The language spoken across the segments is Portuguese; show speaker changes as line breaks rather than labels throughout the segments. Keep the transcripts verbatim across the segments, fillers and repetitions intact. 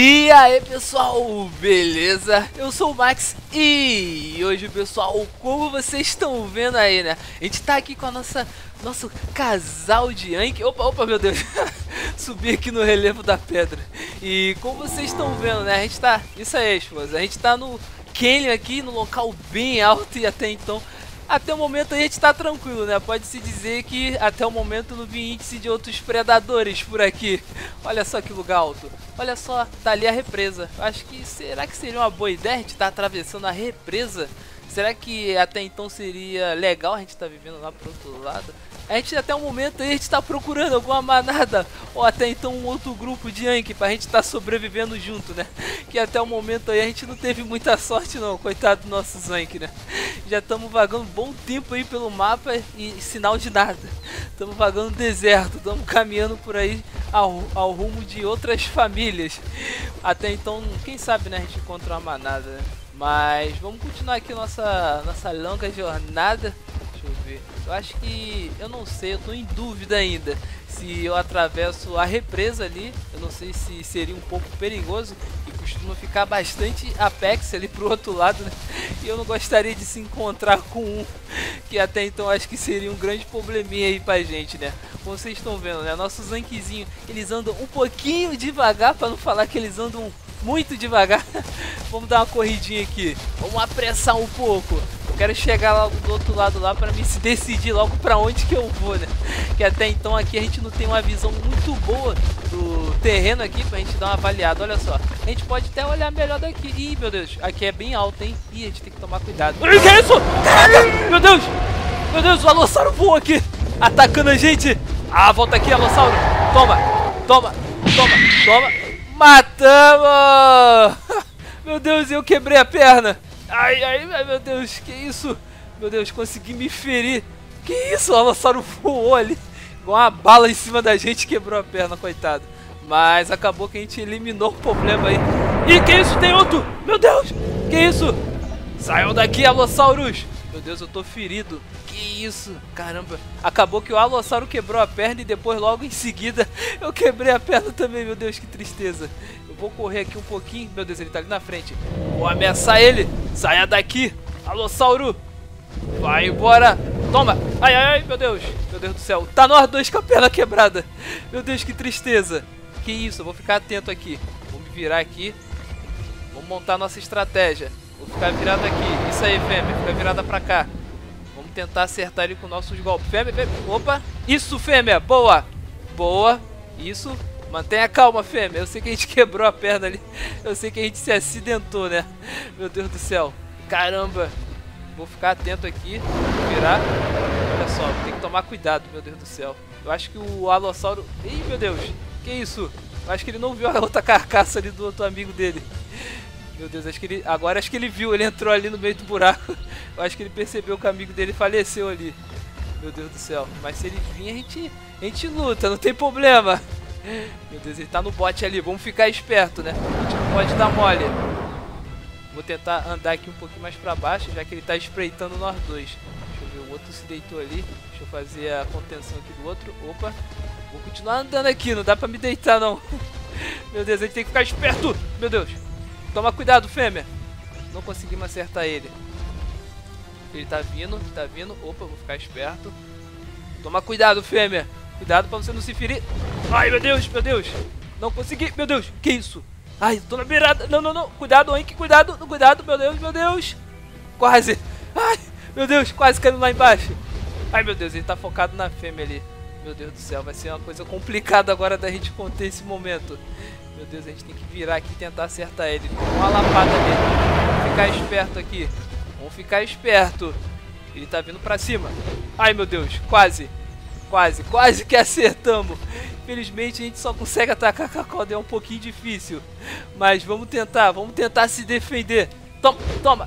E aí pessoal, beleza? Eu sou o Max e hoje pessoal, como vocês estão vendo aí, né? A gente tá aqui com a nossa, nosso casal de Yankee. Opa, opa, meu Deus, subi aqui no relevo da pedra. E como vocês estão vendo, né? A gente tá, isso aí esposa, a gente tá no canyon aqui, no local bem alto e até então... Até o momento a gente tá tranquilo, né? Pode-se dizer que até o momento não vi índice de outros predadores por aqui. Olha só que lugar alto. Olha só, tá ali a represa. Acho que, será que seria uma boa ideia a gente tá atravessando a represa? Será que até então seria legal a gente tá vivendo lá pro outro lado? A gente até o momento a gente tá procurando alguma manada ou até então um outro grupo de Yankee pra gente tá sobrevivendo junto, né? Que até o momento aí a gente não teve muita sorte não, coitado do nosso Yankee, né? Já estamos vagando um bom tempo aí pelo mapa e, e sinal de nada. Estamos vagando no deserto, estamos caminhando por aí ao, ao rumo de outras famílias. Até então, quem sabe, né, a gente encontra uma manada, né? Mas vamos continuar aqui nossa, nossa longa jornada. Deixa eu ver. Eu acho que... eu não sei, eu tô em dúvida ainda. Se eu atravesso a represa ali, eu não sei se seria um pouco perigoso. E costuma ficar bastante apex ali pro outro lado, né? E eu não gostaria de se encontrar com um, que até então acho que seria um grande probleminha aí pra gente, né? Como vocês estão vendo, né? Nossos Yankzinhos, eles andam um pouquinho devagar, pra não falar que eles andam muito devagar. Vamos dar uma corridinha aqui. Vamos apressar um pouco. Eu quero chegar lá do outro lado lá para me decidir logo para onde que eu vou, né? Que até então aqui a gente não tem uma visão muito boa do terreno aqui pra gente dar uma avaliada. Olha só, a gente pode até olhar melhor daqui. Ih, meu Deus, aqui é bem alto, hein? Ih, a gente tem que tomar cuidado. O que é isso? Caraca, meu Deus! Meu Deus, o Alossauro voa aqui, atacando a gente. Ah, volta aqui, Alossauro. Toma, toma, toma, toma. Matamos! Meu Deus, eu quebrei a perna. Ai, ai, ai, meu Deus, que isso? Meu Deus, consegui me ferir. Que isso? O Alossauro voou ali, igual uma bala em cima da gente, quebrou a perna, coitado. Mas acabou que a gente eliminou o problema aí. Ih, que isso? Tem outro! Meu Deus! Que isso? Saiam daqui, Alossauros! Meu Deus, eu tô ferido. Que isso? Caramba. Acabou que o Alossauro quebrou a perna e depois logo em seguida eu quebrei a perna também. Meu Deus, que tristeza. Eu vou correr aqui um pouquinho. Meu Deus, ele tá ali na frente. Vou ameaçar ele. Saia daqui, Alossauro. Vai embora. Toma. Ai, ai, ai, meu Deus. Meu Deus do céu. Tá nós dois com a perna quebrada. Meu Deus, que tristeza. Que isso? Eu vou ficar atento aqui. Vou me virar aqui. Vamos montar nossa estratégia. Vou ficar virado aqui. Isso aí, fêmea. Fica virada pra cá. Vamos tentar acertar ele com nossos golpes. Fêmea, fêmea. Opa. Isso, fêmea. Boa. Boa. Isso. Mantenha calma, fêmea. Eu sei que a gente quebrou a perna ali. Eu sei que a gente se acidentou, né? Meu Deus do céu. Caramba. Vou ficar atento aqui. Vou virar. Olha só. Tem que tomar cuidado, meu Deus do céu. Eu acho que o Alossauro... Ih, meu Deus. Que isso? Eu acho que ele não viu a outra carcaça ali do outro amigo dele. Meu Deus, acho que ele... Agora acho que ele viu, ele entrou ali no meio do buraco. Eu acho que ele percebeu que o amigo dele faleceu ali. Meu Deus do céu. Mas se ele vir, a gente, a gente luta, não tem problema. Meu Deus, ele tá no bote ali. Vamos ficar esperto, né? A gente não pode dar mole. Vou tentar andar aqui um pouquinho mais pra baixo, já que ele tá espreitando nós dois. Deixa eu ver, o outro se deitou ali. Deixa eu fazer a contenção aqui do outro. Opa. Vou continuar andando aqui, não dá pra me deitar não. Meu Deus, a gente tem que ficar esperto. Meu Deus. Toma cuidado, fêmea. Não conseguimos acertar ele. Ele tá vindo, tá vindo. Opa, vou ficar esperto. Toma cuidado, fêmea. Cuidado pra você não se ferir. Ai, meu Deus, meu Deus. Não consegui, meu Deus. Que isso? Ai, tô na beirada. Não, não, não. Cuidado, Henk, cuidado. Cuidado, meu Deus, meu Deus. Quase. Ai, meu Deus, quase caindo lá embaixo. Ai, meu Deus, ele tá focado na fêmea ali. Meu Deus do céu, vai ser uma coisa complicada agora da gente conter esse momento. Meu Deus, a gente tem que virar aqui e tentar acertar ele. Uma lapada nele. Vamos ficar esperto aqui. Vamos ficar esperto. Ele tá vindo pra cima. Ai, meu Deus, quase. Quase, quase que acertamos. Infelizmente a gente só consegue atacar com a corda, é um pouquinho difícil. Mas vamos tentar, vamos tentar se defender. Toma, toma.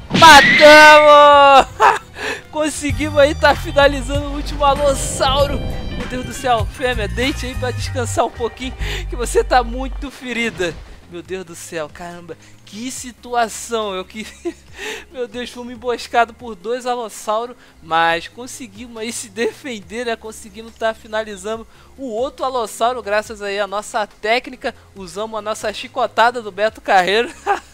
Matamos! Conseguimos aí, tá finalizando o último Alossauro. Meu Deus do céu, fêmea, deite aí pra descansar um pouquinho, que você tá muito ferida. Meu Deus do céu, caramba, que Que situação, eu que... Meu Deus, fomos emboscados por dois alossauros, mas conseguimos aí se defender, né? Conseguimos estar tá finalizando o outro alossauro, graças aí à nossa técnica. Usamos a nossa chicotada do Beto Carreiro.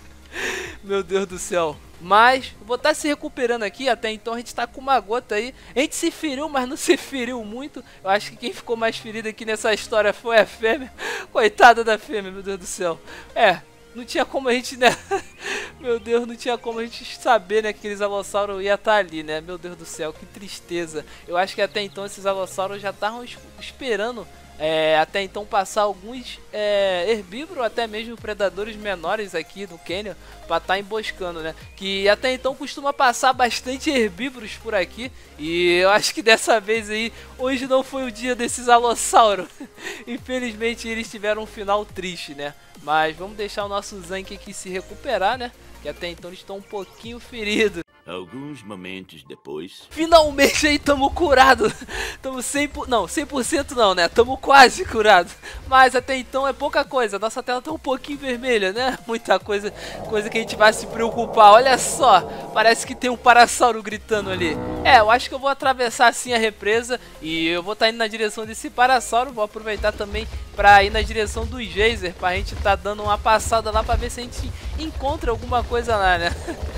Meu Deus do céu. Mas, vou estar tá se recuperando aqui, até então a gente tá com uma gota aí. A gente se feriu, mas não se feriu muito. Eu acho que quem ficou mais ferido aqui nessa história foi a fêmea. Coitada da fêmea, meu Deus do céu. É, não tinha como a gente, né? Meu Deus, não tinha como a gente saber, né, que aqueles alossauros iam estar ali, né? Meu Deus do céu, que tristeza. Eu acho que até então esses alossauros já estavam esperando... É, até então passar alguns é, herbívoros, até mesmo predadores menores aqui no Canyon, para estar tá emboscando, né? Que até então costuma passar bastante herbívoros por aqui. E eu acho que dessa vez aí, hoje não foi o dia desses alossauros. Infelizmente eles tiveram um final triste, né? Mas vamos deixar o nosso Zank aqui se recuperar, né? Que até então eles estão um pouquinho feridos.
Alguns momentos depois...
Finalmente aí tamo curado. Tamo cem por cento... Não, cem por cento não, né? Tamo quase curado. Mas até então é pouca coisa. Nossa tela tá um pouquinho vermelha, né? Muita coisa, coisa que a gente vai se preocupar. Olha só, parece que tem um parasauro gritando ali. É, eu acho que eu vou atravessar assim a represa e eu vou estar tá indo na direção desse parasauro. Vou aproveitar também pra ir na direção do geyser, pra gente tá dando uma passada lá pra ver se a gente encontra alguma coisa lá, né?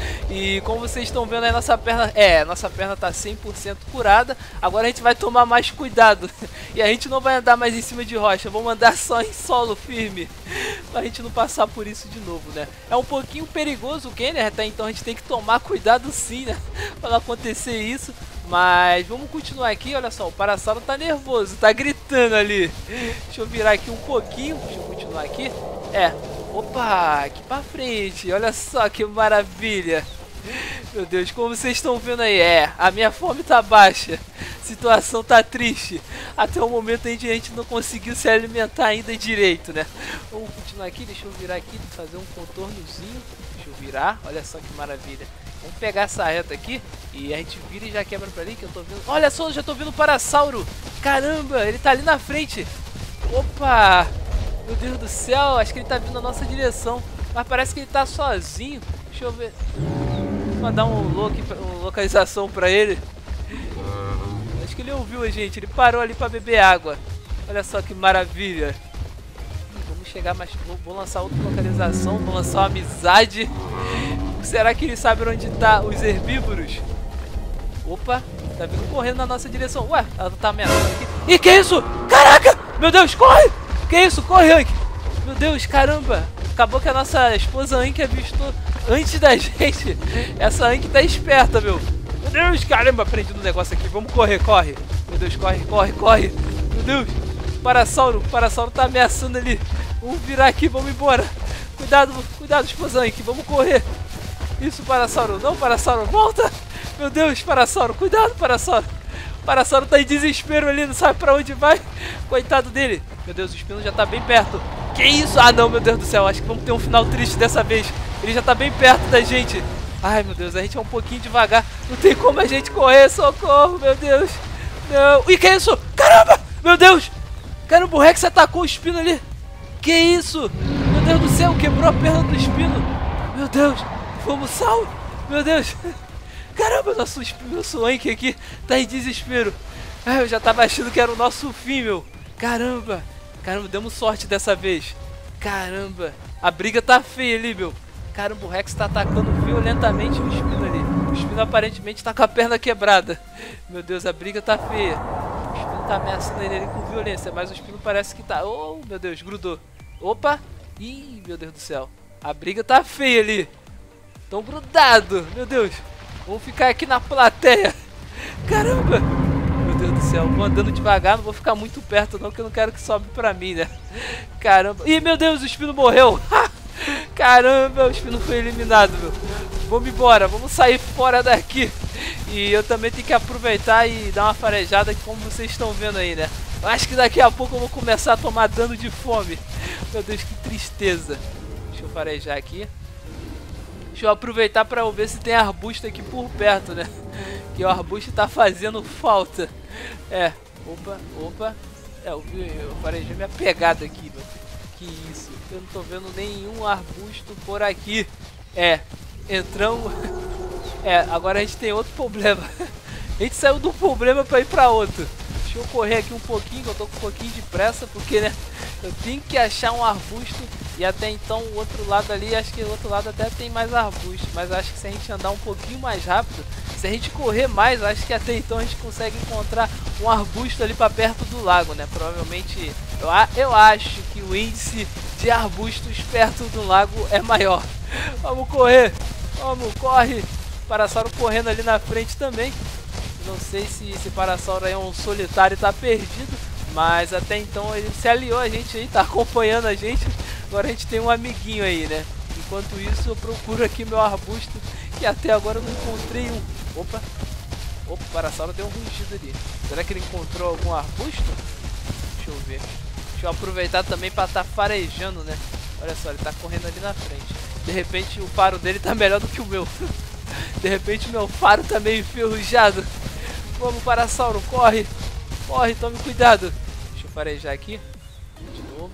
E como vocês estão vendo aí, nossa perna, é, nossa perna tá cem por cento curada. Agora a gente vai tomar mais cuidado. E a gente não vai andar mais em cima de rocha, vamos andar só em solo firme, pra gente não passar por isso de novo, né? É um pouquinho perigoso o Kenner, até então a gente tem que tomar cuidado sim, né? Pra não acontecer isso. Mas vamos continuar aqui, olha só, o parasauro tá nervoso, tá gritando ali. Deixa eu virar aqui um pouquinho, deixa eu continuar aqui. É, opa, aqui pra frente, olha só que maravilha. Meu Deus, como vocês estão vendo aí, é, a minha fome tá baixa, a situação tá triste. Até o momento a gente, a gente não conseguiu se alimentar ainda direito, né? Vamos continuar aqui, deixa eu virar aqui, fazer um contornozinho. Deixa eu virar, olha só que maravilha. Vamos pegar essa reta aqui e a gente vira e já quebra pra ali que eu tô vendo. Olha só, eu já tô vendo o parasauro. Caramba, ele tá ali na frente. Opa, meu Deus do céu, acho que ele tá vindo na nossa direção. Mas parece que ele tá sozinho. Deixa eu ver. Vou mandar um look, uma localização pra ele. Acho que ele ouviu a gente, ele parou ali pra beber água. Olha só que maravilha. Vamos chegar mais... Vou, vou lançar outra localização, vou lançar uma amizade. Será que ele sabe onde tá os herbívoros? Opa, tá vindo correndo na nossa direção. Ué, ela tá ameaçando aqui. Ih, que isso? Caraca! Meu Deus, corre! Que isso? Corre, Anki! Meu Deus, caramba! Acabou que a nossa esposa Anki avistou antes da gente. Essa Anki tá esperta, meu. Meu Deus, caramba, prendi no negócio aqui. Vamos correr, corre. Meu Deus, corre, corre, corre. Meu Deus, o parasauro, o parasauro tá ameaçando ali. Vamos virar aqui, vamos embora. Cuidado, cuidado, esposa Anki, vamos correr. Isso, parasauro, não, parasauro, volta. Meu Deus, parasauro, cuidado, parasauro. O parasauro tá em desespero ali, não sabe pra onde vai. Coitado dele. Meu Deus, o espino já tá bem perto. Que isso? Ah, não, meu Deus do céu, acho que vamos ter um final triste dessa vez. Ele já tá bem perto da gente. Ai, meu Deus, a gente é um pouquinho devagar. Não tem como a gente correr, socorro, meu Deus. Não. Ih, que isso? Caramba, meu Deus. Caramba, o Rex atacou o espino ali. Que isso? Meu Deus do céu, quebrou a perna do espino. Meu Deus, fomos salvos. Meu Deus. Caramba, nosso, nosso Anki aqui tá em desespero. Ah, eu já tava achando que era o nosso fim, meu. Caramba. Caramba, demos sorte dessa vez. Caramba. A briga tá feia ali, meu. Caramba, o Rex tá atacando violentamente o espino ali. O espino aparentemente tá com a perna quebrada. Meu Deus, a briga tá feia. O espino tá ameaçando ele ali com violência, mas o espino parece que tá... Oh, meu Deus, grudou. Opa. Ih, meu Deus do céu. A briga tá feia ali. Tão grudado. Meu Deus. Vamos ficar aqui na plateia. Caramba. Meu Deus do céu. Vou andando devagar. Não vou ficar muito perto não, porque eu não quero que sobe pra mim, né? Caramba. Ih, meu Deus. O espino morreu. Caramba. O espino foi eliminado, meu. Vamos embora. Vamos sair fora daqui. E eu também tenho que aproveitar e dar uma farejada, como vocês estão vendo aí, né? Eu acho que daqui a pouco eu vou começar a tomar dano de fome. Meu Deus, que tristeza. Deixa eu farejar aqui. Deixa eu aproveitar para ver se tem arbusto aqui por perto, né? Que o arbusto tá fazendo falta. É, opa, opa. É, eu, eu farejei minha pegada aqui, meu. Que isso? Eu não tô vendo nenhum arbusto por aqui. É, entramos... É, agora a gente tem outro problema. A gente saiu de um problema pra ir pra outro. Deixa eu correr aqui um pouquinho, que eu tô com um pouquinho de pressa, porque, né, eu tenho que achar um arbusto. E até então o outro lado ali, acho que o outro lado até tem mais arbusto. Mas acho que se a gente andar um pouquinho mais rápido, se a gente correr mais, acho que até então a gente consegue encontrar um arbusto ali pra perto do lago, né? Provavelmente, eu, eu acho que o índice de arbustos perto do lago é maior. Vamos correr, vamos, corre. Parasauro correndo ali na frente também. Não sei se esse Parasauro aí é um solitário e tá perdido, mas até então ele se aliou a gente aí, tá acompanhando a gente. Agora a gente tem um amiguinho aí, né? Enquanto isso eu procuro aqui meu arbusto, que até agora eu não encontrei um. Opa! Opa, o Parasauro deu um rugido ali. Será que ele encontrou algum arbusto? Deixa eu ver. Deixa eu aproveitar também pra tá farejando, né? Olha só, ele tá correndo ali na frente. De repente o faro dele tá melhor do que o meu. De repente meu faro tá meio enferrujado. Vamos, Parasauro, corre. Corre, tome cuidado. Deixa eu farejar aqui. De novo.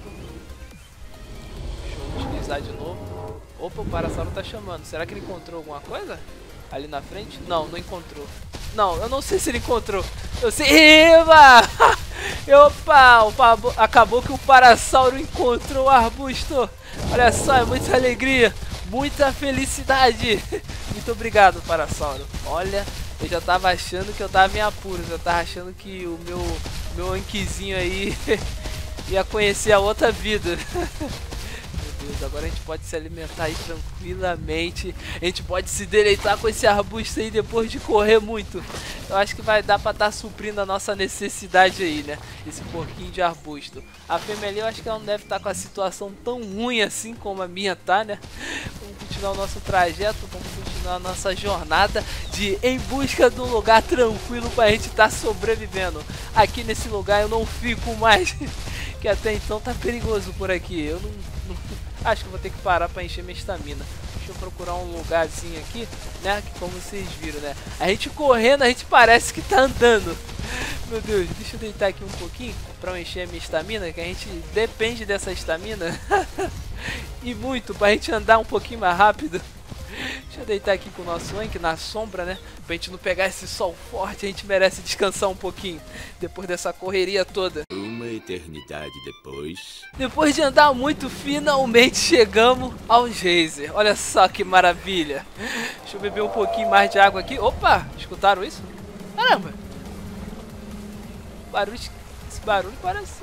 Deixa eu utilizar de novo. Opa, o Parasauro tá chamando. Será que ele encontrou alguma coisa? Ali na frente? Não, não encontrou. Não, eu não sei se ele encontrou. Eu sei... Eba! Opa! Opa! Acabou que o Parasauro encontrou o arbusto. Olha só, é muita alegria. Muita felicidade. Muito obrigado, Parasauro. Olha, eu já tava achando que eu tava em apuros. Eu tava achando que o meu, meu Anquizinho aí ia conhecer a outra vida. Meu Deus, agora a gente pode se alimentar aí tranquilamente. A gente pode se deleitar com esse arbusto aí depois de correr muito. Eu acho que vai dar pra estar tá suprindo a nossa necessidade aí, né? Esse porquinho de arbusto. A fêmea ali, eu acho que ela não deve estar tá com a situação tão ruim assim como a minha tá, né? Vamos continuar o nosso trajeto, vamos continuar a nossa jornada de em busca de um lugar tranquilo pra gente estar tá sobrevivendo. Aqui nesse lugar eu não fico mais, que até então tá perigoso por aqui. Eu não... não... Acho que vou ter que parar pra encher minha estamina. Deixa eu procurar um lugarzinho aqui, né? Que como vocês viram, né? A gente correndo, a gente parece que tá andando. Meu Deus, deixa eu deitar aqui um pouquinho pra eu encher a minha estamina, que a gente depende dessa estamina. E muito, pra gente andar um pouquinho mais rápido. Deixa eu deitar aqui com o nosso Anki na sombra, né? Pra gente não pegar esse sol forte, a gente merece descansar um pouquinho depois dessa correria toda.
Uma eternidade depois...
Depois de andar muito, finalmente chegamos ao geyser. Olha só que maravilha. Deixa eu beber um pouquinho mais de água aqui. Opa, escutaram isso? Caramba. Barulho, esse barulho parece...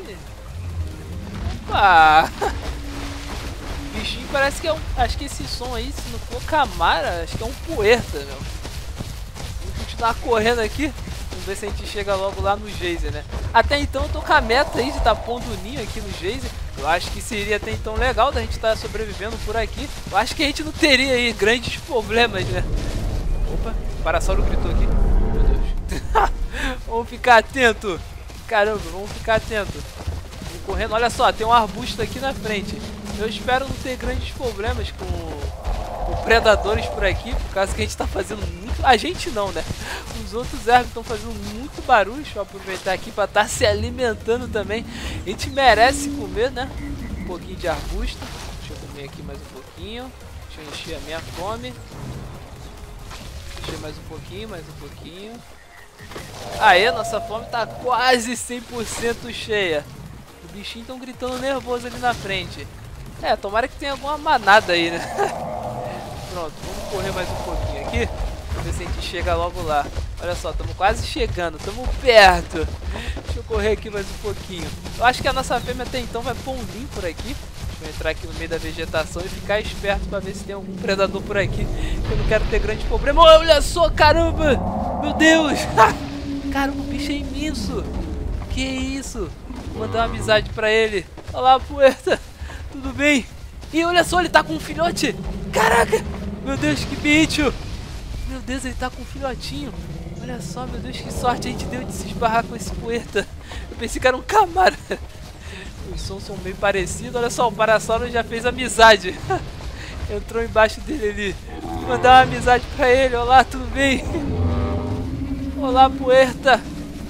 Opa. Bichinho parece que é um... Acho que esse som aí, se não for Camara, acho que é um puerta, meu. Vamos continuar correndo aqui. Vamos ver se a gente chega logo lá no geyser, né? Até então eu tô com a meta aí de estar tá pondo o ninho aqui no geyser. Eu acho que seria até então legal da gente estar tá sobrevivendo por aqui. Eu acho que a gente não teria aí grandes problemas, né? Opa, o Parasauro gritou aqui. Meu Deus. Vamos ficar atento. Caramba, vamos ficar atento. Vamos correndo. Olha só, tem um arbusto aqui na frente. Eu espero não ter grandes problemas com, com predadores por aqui, por causa que a gente tá fazendo muito... A gente não, né? Os outros ergos estão fazendo muito barulho. Deixa eu aproveitar aqui para estar tá se alimentando também. A gente merece comer, né? Um pouquinho de arbusto. Deixa eu comer aqui mais um pouquinho. Deixa eu encher a minha fome. Encher mais um pouquinho, mais um pouquinho. Aê, nossa fome tá quase cem por cento cheia. Os bichinhos estão gritando nervoso ali na frente. É, tomara que tenha alguma manada aí, né? Pronto, vamos correr mais um pouquinho aqui. Pra ver se a gente chega logo lá. Olha só, estamos quase chegando, estamos perto. Deixa eu correr aqui mais um pouquinho. Eu acho que a nossa fêmea até então vai pôr um ninho por aqui. Deixa eu entrar aqui no meio da vegetação e ficar esperto pra ver se tem algum predador por aqui. Eu não quero ter grande problema. Olha só, caramba! Meu Deus! Caramba, o bicho é imenso! Que isso? Vou mandar uma amizade pra ele. Olá, Puerta! Tudo bem? E olha só, ele tá com um filhote! Caraca! Meu Deus, que bicho! Meu Deus, ele tá com um filhotinho! Olha só, meu Deus, que sorte a gente deu de se esbarrar com esse Puerta! Eu pensei que era um Camara! Os sons são meio parecidos. Olha só, o Parasauro já fez amizade! Entrou embaixo dele ali. Vou mandar uma amizade pra ele. Olá, tudo bem? Olá, Puerta!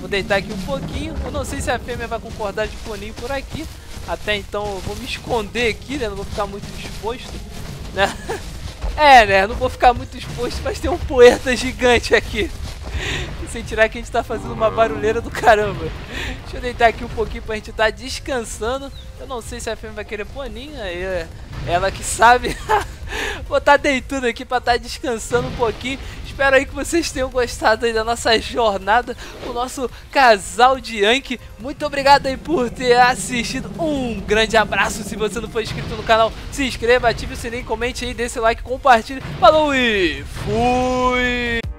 Vou deitar aqui um pouquinho. Eu não sei se a fêmea vai concordar de pôr ninho por aqui. Até então eu vou me esconder aqui, né? Não vou ficar muito exposto, né? É, né? Não vou ficar muito exposto, mas tem um poeta gigante aqui. Sem tirar que a gente tá fazendo uma barulheira do caramba. Deixa eu deitar aqui um pouquinho pra gente tá descansando. Eu não sei se a fêmea vai querer pôr ninho, aí é ela que sabe. Vou tá deitando aqui pra tá descansando um pouquinho. Espero aí que vocês tenham gostado aí da nossa jornada com o nosso casal de Yankee. Muito obrigado aí por ter assistido. Um grande abraço. Se você não for inscrito no canal, se inscreva, ative o sininho, comente aí, dê seu like, compartilhe. Falou e fui!